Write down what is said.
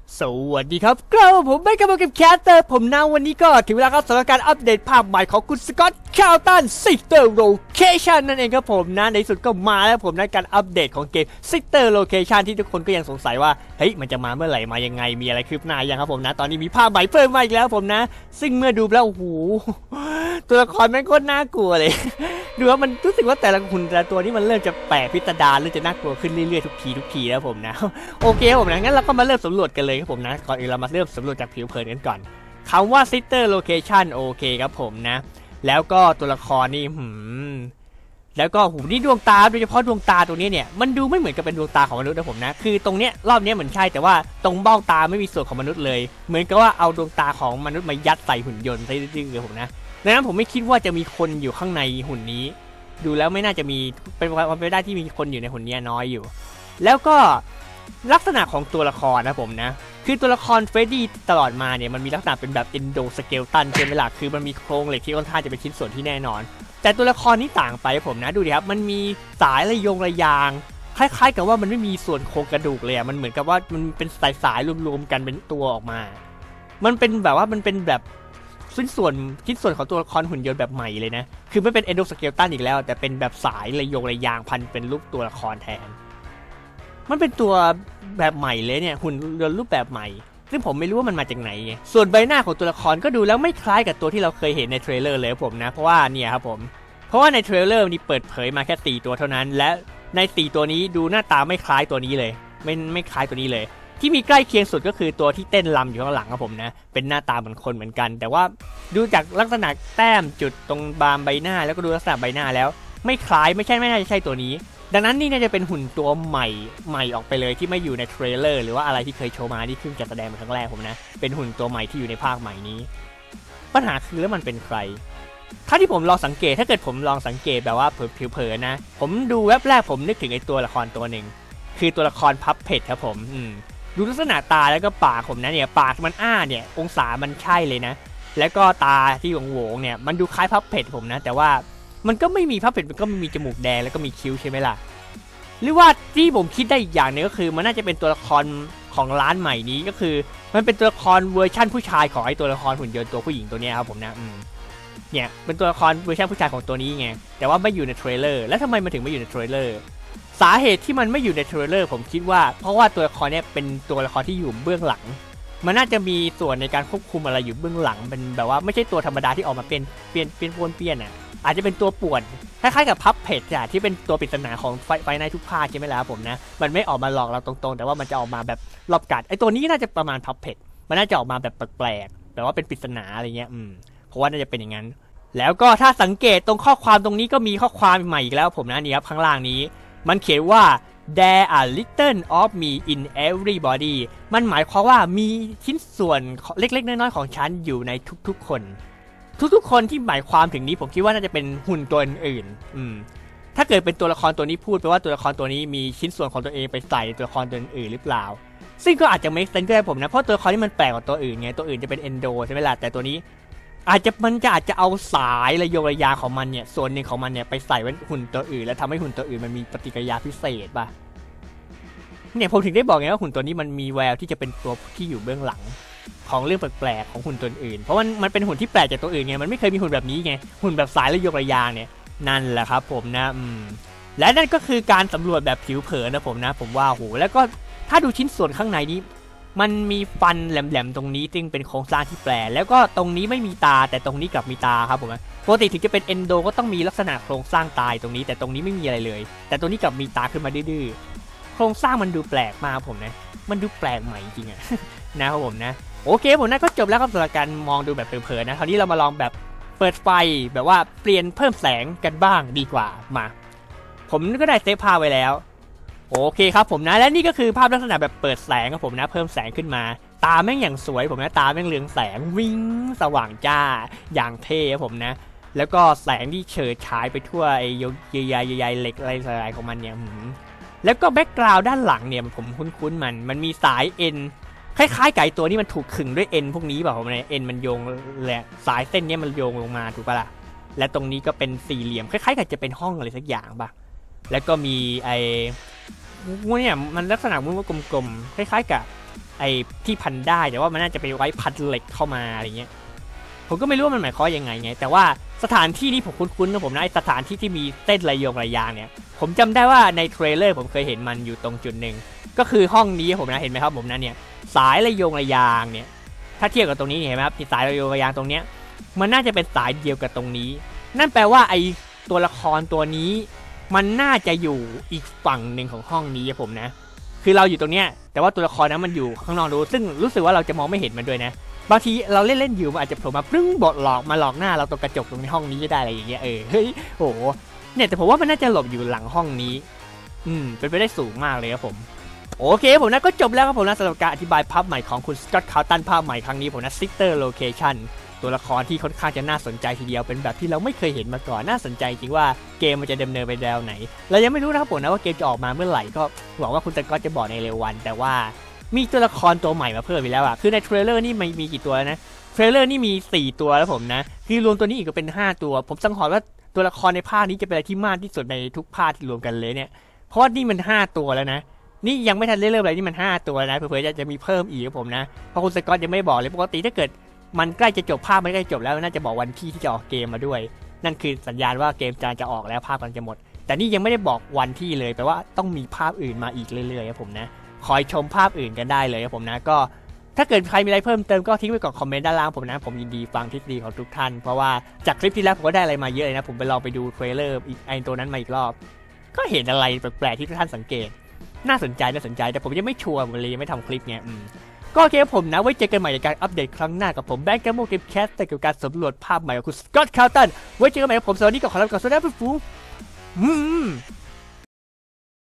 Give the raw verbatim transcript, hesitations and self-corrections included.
สวัสดีครับกลับผมไม่กำลังกับแคสเตอร์ผมนะวันนี้ก็ถึงเวลาครับสำหรับการอัปเดตภาพใหม่ของคุณสกอตต์คาร์ลตันซิสเตอร์โลเคชันนั่นเองครับผมนะในสุดก็มาแล้วผมนะการอัปเดตของเกมซิสเตอร์โลเคชันที่ทุกคนก็ยังสงสัยว่าเฮ้ยมันจะมาเมื่อไหร่มายังไงมีอะไรคืบหน้ายังครับผมนะตอนนี้มีภาพใหม่เพิ่มมาอีกแล้วผมนะซึ่งเมื่อดูแล้วโอ้โหตัวละครแม่งโคตรน่ากลัวเลยดูว่ามันรู้สึกว่าแต่ละหุ่นแต่ละตัวนี้มันเริ่มจะแปลกพิสดารเริ่มจะน่ากลัวขึ้นเรื่อยๆทุกทีทุกทีแล้วผมนะโอเคผมนะงั้นเราก็มาเริ่มสำรวจกันเลยครับผมนะก่อนอื่นเรามาเริ่มสำรวจจากผิวเผินกันก่อนคำว่า Sister Location โอเคครับผมนะแล้วก็ตัวละครนี่หืมแล้วก็หูนี่ดวงตาโดยเฉพาะดวงตาตรงนี้เนี่ยมันดูไม่เหมือนกับเป็นดวงตาของมนุษย์นะผมนะคือตรงเนี้ยรอบนี้เหมือนใช่แต่ว่าตรงเบ้าตาไม่มีส่วนของมนุษย์เลยเหมือนกับว่าเอาดวงตาของมนุษย์มายัดใส่หุ่นยนต์ซะดื้อๆเลยผมนะดังนั้นผมไม่คิดว่าจะมีคนอยู่ข้างในหุ่นนี้ดูแล้วไม่น่าจะมีเป็นความเป็นไปได้ที่มีคนอยู่ในหุ่นนี้น้อยอยู่แล้วก็ลักษณะของตัวละครนะผมนะคือตัวละครเฟรดดี้ตลอดมาเนี่ยมันมีลักษณะเป็นแบบเอนโดสเกลตันใช่ไหมล่ะคือมันมีโครงเหล็กที่ค่อนข้างจะเป็นชิ้นส่วนที่แน่นอนแต่ตัวละครนี้ต่างไปผมนะดูดิครับมันมีสายระยงระยางคล้ายๆกับว่ามันไม่มีส่วนโครงกระดูกเลยมันเหมือนกับว่ามันเป็นสายๆรวมๆกันเป็นตัวออกมามันเป็นแบบว่ามันเป็นแบบชิ้นส่วนชิ้นส่วนของตัวละครหุ่นยนต์แบบใหม่เลยนะคือไม่เป็นเอนโดสเกลตันอีกแล้วแต่เป็นแบบสายระยงระยางพันเป็นรูปตัวละครแทนมันเป็นตัวแบบใหม่เลยเนี่ยหุ่นยนต์รูปแบบใหม่ซึ่งผมไม่รู้ว่ามันมาจากไหนไงส่วนใบหน้าของตัวละครก็ดูแล้วไม่คล้ายกับตัวที่เราเคยเห็นในเทรลเลอร์เลยผมนะเพราะว่าเนี่ยครับผมเพราะว่าในเทรลเลอร์นี่เปิดเผยมาแค่สี่ตัวเท่านั้นและในสี่ตัวนี้ดูหน้าตาไม่คล้ายตัวนี้เลยไม่ไม่คล้ายตัวนี้เลยที่มีใกล้เคียงสุดก็คือตัวที่เต้นรำอยู่ข้างหลังครับผมนะเป็นหน้าตาเหมือนคนเหมือนกันแต่ว่าดูจากลักษณะแต้มจุดตรงบามใบหน้าแล้วก็ดูลักษณะใบหน้าแล้วไม่คล้ายไม่ใช่ไม่น่าจะใช่ตัวนี้ดังนั้นนี่น่าจะเป็นหุ่นตัวใหม่ใหม่ออกไปเลยที่ไม่อยู่ในเทรลเลอร์หรือว่าอะไรที่เคยโชว์มาที่เพิ่งจะแสดงเป็นครั้งแรกผมนะเป็นหุ่นตัวใหม่ที่อยู่ในภาคใหม่นี้ปัญหาคือแล้วมันเป็นใครถ้าที่ผมลองสังเกตถ้าเกิดผมลองสังเกตแบบว่าเผลอๆนะผมดูแวบแรกผมนึกถึงไอ้ตัวละครตัวหนึ่งคือตัวละครพับเพจครับผมอืมดูลักษณะตาแล้วก็ปากผมนะเนี่ยปากมันอ้าเนี่ยองศามันใช่เลยนะแล้วก็ตาที่โหวงๆเนี่ยมันดูคล้ายพับเพจผมนะแต่ว่ามันก็ไม่มีพับเพจมันก็ไม่มีจมูกแดงแล้วก็มีคิ้วใช่ไหมล่ะหรือว่าที่ผมคิดได้อีกอย่างนึงก็คือมันน่าจะเป็นตัวละครของร้านใหม่นี้ก็คือมันเป็นตัวละครเวอร์ชั่นผู้ชายของไอ้ตัวละครหุ่นยนต์ตัวผู้หญิงตัวนี้ครับผมนะอืมเนี่ยเป็นตัวละครเวอร์ชันผู้ชายของตัวนี้ไงแต่ว่าไม่อยู่ในเทรลเลอร์แล้วทำไมมันถึงไม่อยู่ในเทรลเลอร์สาเหตุที่มันไม่อยู่ในเทรลเลอร์ผมคิดว่าเพราะว่าตัวละครเนี่ยเป็นตัวละครที่อยู่เบื้องหลังมันน่าจะมีส่วนในการควบคุมอะไรอยู่เบื้องหลังเป็นแบบว่าไม่ใช่ตัวธรรมดาที่ออกมาเป็นเปลี่ยนเปลี่ยนปวนเปลี่ยนอ่ะอาจจะเป็นตัวป่วนคล้ายๆกับพับเพจอะที่เป็นตัวปริศนาของไฟไฟในทุกภาคใช่ไหมล่ะผมนะมันไม่ออกมาหลอกเราตรงๆแต่ว่ามันจะออกมาแบบรอบกัดไอตัวนี้น่าจะประมาณพับเพจมันน่าจะออกมาแบบแปลกๆแต่ว่าเป็นปริศนาอะไรเงี้ยอืมเพราะว่าน่าจะเป็นอย่างนั้นแล้วก็ถ้าสังเกตตรงข้อความตรงนี้ก็มีข้อความใหม่อีกแล้วผมนะนี่ครับข้างล่างนี้มันเขียนว่า there are little of me in everybody มันหมายความว่ามีชิ้นส่วนเล็กๆน้อยๆของฉันอยู่ในทุกๆคนทุกๆคนที่หมายความถึงนี้ผมคิดว่าน่าจะเป็นหุ่นตัวอื่นอืมถ้าเกิดเป็นตัวละครตัวนี้พูดแปลว่าตัวละครตัวนี้มีชิ้นส่วนของตัวเองไปใส่ตัวละครตัวอื่นหรือเปล่าซึ่งก็อาจจะไม่เซนก็ได้ผมนะเพราะตัวละครนี้มันแปลกกว่าตัวอื่นไงตัวอื่นจะเป็นเอนโดใช่ไหมล่ะแต่ตัวนี้อาจจะมันจะอาจจะเอาสายระยงระยางของมันเนี่ยส่วนหนึ่งของมันเนี่ยไปใส่ไว้หุ่นตัวอื่นแล้วทำให้หุ่นตัวอื่นมันมีปฏิกิริยาพิเศษป่ะเนี่ยผมถึงได้บอกไงว่าหุ่นตัวนี้มันมีแววที่จะเป็นตัวที่อยู่เบื้องหลังของเรื่องแปลกๆของหุ่นตัวอื่นเพราะมันมันเป็นหุ่นที่แปลกจากตัวอื่นไงมันไม่เคยมีหุ่นแบบนี้ไงหุ่นแบบสายระยงระยางเนี่ยนั่นแหละครับผมนะอืมและนั่นก็คือการสำรวจแบบผิวเผินนะผมนะผมว่าโหแล้วก็ถ้าดูชิ้นส่วนข้างในนี้มันมีฟันแหลมๆตรงนี้ซึ่งเป็นโครงสร้างที่แปลกแล้วก็ตรงนี้ไม่มีตาแต่ตรงนี้กลับมีตาครับผมปกติถึงจะเป็นเอนโดก็ต้องมีลักษณะโครงสร้างตายตรงนี้แต่ตรงนี้ไม่มีอะไรเลยแต่ตรงนี้กลับมีตาขึ้นมาดื้อๆโครงสร้างมันดูแปลกมากผมนะมันดูแปลกใหม่จริงอะนะครับผมนะโอเคผมนะก็จบแล้วครับสำหรับการมองดูแบบเผลอๆนะคราวนี้เรามาลองแบบเปิดไฟแบบว่าเปลี่ยนเพิ่มแสงกันบ้างดีกว่ามาผมก็ได้เซฟภาพไว้แล้วโอเคครับผมนะและนี่ก็คือภาพลักษณะแบบเปิดแสงครับผมนะเพิ่มแสงขึ้นมาตาแม่งอย่างสวยผมนะตาแม่งเรืองแสงวิ่งสว่างจ้าอย่างเท่ครับผมนะแล้วก็แสงที่เฉิดฉายไปทั่วไอ้ใยๆๆเหล็กอะไรๆของมันเนี่ยแล้วก็แบ็กกราวด์ด้านหลังเนี่ยผมคุ้นๆมันมันมีสายเอ็นคล้ายๆไก่ตัวนี้มันถูกขึงด้วยเอ็นพวกนี้แบบผมเนี่ยเอ็นมันโยงแหละสายเส้นนี้มันโยงลงมาถูกปะล่ะและตรงนี้ก็เป็นสี่เหลี่ยมคล้ายๆกับจะเป็นห้องอะไรสักอย่างป่ะแล้วก็มีไอ้เนี่ยมันลักษณะมันว่ากลมๆคล้ายๆกับไอ้ที่พันได้แต่ว่ามันน่าจะไปไว้พันเหล็กเข้ามาอะไรเงี้ยผมก็ไม่รู้ว่ามันหมายความยังไงไงแต่ว่าสถานที่นี้ผมคุ้นๆนะผมนะไอ้สถานที่ที่มีเต้นระยงระยางเนี่ยผมจำได้ว่าในเทรลเลอร์ผมเคยเห็นมันอยู่ตรงจุดหนึ่งก็คือห้องนี้ผมนะเห็นไหมครับผมนะเนี่ยสายระยงระยางเนี่ยถ้าเทียบกับตรงนี้เห็นไหมครับสายระยงระยางตรงเนี้ยมันน่าจะเป็นสายเดียวกับตรงนี้นั่นแปลว่าไอ้ตัวละครตัวนี้มันน่าจะอยู่อีกฝั่งหนึ่งของห้องนี้ผมนะคือเราอยู่ตรงเนี้ยแต่ว่าตัวละครนั้นมันอยู่ข้างนอกรู้ซึ่งรู้สึกว่าเราจะมองไม่เห็นมันด้วยนะบางทีเราเล่นเล่นอยู่มันอาจจะโผล่มาปึ้งบทหลอกมาหลอกหน้าเราตรงกระจกตรงในห้องนี้ก็ได้อะไรอย่างเงี้ยเออเฮ้ยโหเนี่ยแต่ผมว่ามันน่าจะหลบอยู่หลังห้องนี้อืมเป็นไปได้สูงมากเลยครับผมโอเคผมนะก็จบแล้วครับผมนะสำหรับการอธิบายภาพใหม่ของคุณสกอตต์ คาร์ลตันภาพใหม่ครั้งนี้ผมนะ Sister Location ตัวละครที่ค่อนข้างจะน่าสนใจทีเดียวเป็นแบบที่เราไม่เคยเห็นมาก่อนน่าสนใจจริงว่าเกมมันจะดำเนินไปแนวไหนเรายังไม่รู้นะครับผมนะว่าเกมจะออกมาเมื่อไหร่ก็หวังว่าคุณสกอตต์จะบอกในเร็ววันแต่ว่ามีตัวละครตัวใหม่มาเพิ่มไปแล้วอ่ะคือในเทรลเลอร์นี่มีมีกี่ตัวนะเทรลเลอร์นี่มีสี่ตัวแล้วผมนะคือรวมตัวนี้อีกก็เป็นห้าตัวผมสังหรณ์ว่าตัวละครในภาคนี้จะเป็นอะไรที่มากที่สุดในทุกภาคที่รวมกันเลยเนี่ยเพราะนี่มันห้าตัวแล้วนะนี่ยังไม่ทันได้เริ่มอะไรนี่มันห้าตัวนะเผื่อๆจะจะมีเพิ่มอีกครับผมนะเพราะคุณสกอตยังไม่บอกเลยปกติถ้าเกิดมันใกล้จะจบภาคไม่ใกล้จบแล้วน่าจะบอกวันที่ที่จะออกเกมมาด้วยนั่นคือสัญญาณว่าเกมจะจะออกแล้วภาคมันจะหมดแต่นี่ยังไม่ได้บอกวันที่เลยแปลว่าต้องมีภาพอื่นมาอีกเรื่อยๆครับผมนะคอยชมภาพอื่นกันได้เลยครับผมนะก็ถ้าเกิดใครมีอะไรเพิ่มเติมก็ทิ้งไว้ก่อนคอมเมนต์ด้านล่างผมนะผมยินดีฟังทฤษฎีของทุกท่านเพราะว่าจากคลิปที่แล้วผมก็ได้อะไรมาเยอะเลยนะผมไปลองไปดูเทรลเลอร์อีกไอตัวนั้นมาอีกรอบก็เห็นอะไรแปลกๆที่ทุกท่านสังเกตน่าสนใจน่าสนใจแต่ผมยังไม่ชัวร์ผมเลยยังไม่ทำคลิปไงอืมก็โอเคผมนะไว้เจอกันใหม่ในการอัปเดตครั้งหน้ากับผมแบงค์แกมโมเกมแคสต์เกี่ยวกับการสำรวจภาพใหม่ของคุณสกอตต์ คาร์ลตันไว้เจอกันใหม่ผมสวัสดีกับขอรับกับสวัสดีครับฟูอืม